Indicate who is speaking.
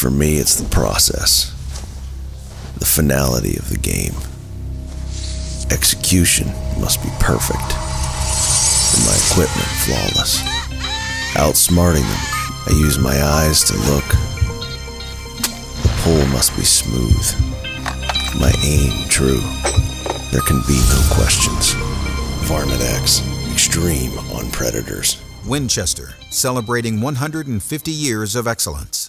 Speaker 1: For me, it's the process, the finality of the game. Execution must be perfect, and my equipment flawless. Outsmarting them, I use my eyes to look. The pull must be smooth, my aim true. There can be no questions. Varmint X, extreme on predators.
Speaker 2: Winchester, celebrating 150 years of excellence.